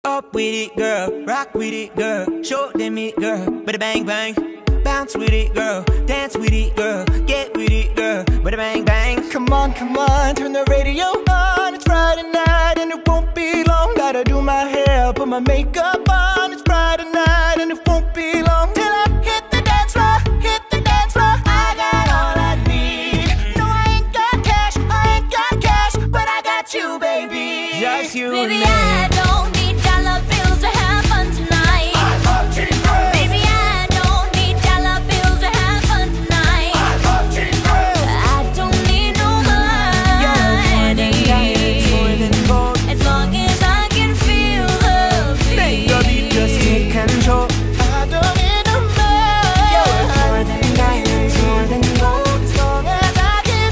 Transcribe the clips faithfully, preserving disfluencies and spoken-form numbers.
Up with it, girl, rock with it, girl, show them it, girl, bada bang bang. Bounce with it, girl, dance with it, girl, get with it, girl, bada bang bang. Come on, come on, turn the radio on. It's Friday night and it won't be long. Gotta do my hair, put my makeup on. It's Friday night and it won't be long till I hit the dance floor, hit the dance floor. I got all I need. No, I ain't got cash, I ain't got cash, but I got you, baby. Just you Baby, and me. I don't need dollar bills to have fun tonight. I love cheap thrills. Baby, I don't need dollar bills to have fun tonight. I love cheap thrills. I don't need no money. More than diamonds, more than gold. As long as I can feel the beat. Baby, just take control. I don't need no money. More than diamonds, more than gold. As long as I can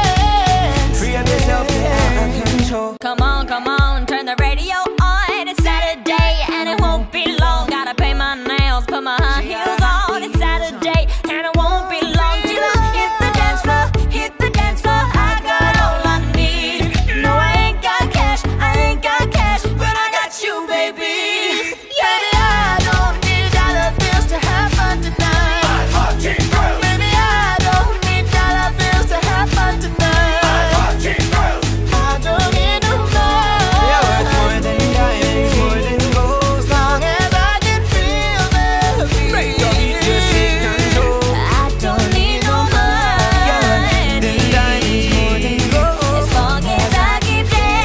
dance. Free up yourself, get out of control. Come on, come on, turn the radio on. It's Saturday and it won't be long. Gotta paint my nails, put my high heels on. It's Saturday and it won't be long till I hit the dance floor, hit the dance floor. I got all I need. No, I ain't got cash, I ain't got cash, but I got you, baby. Baby, I don't need dollar bills to have fun tonight. I love cheap thrills. Baby, I don't need dollar bills to have fun tonight. I love cheap thrills. I don't need no money. Yeah, worth more than diamonds, more than gold. As long as I can feel the beat. Baby, just take control. I don't need no Yeah, money. than diamonds, more than gold. As long as I keep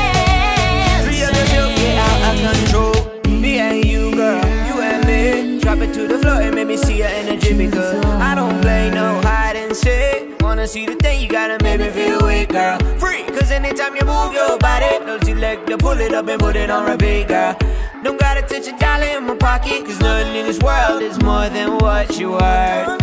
Free up yourself, get out of dancing. control. Me and you, girl, you and me. Drop it to the floor and make me see your energy, because I don't play no hide and seek. Wanna see the thing, you gotta make me feel weak, girl. Free, cause anytime you move your body, don't you like to pull it up and put it on repeat, girl. Don't gotta touch a dollar in my pocket, cause nothing in this world is more than what you are.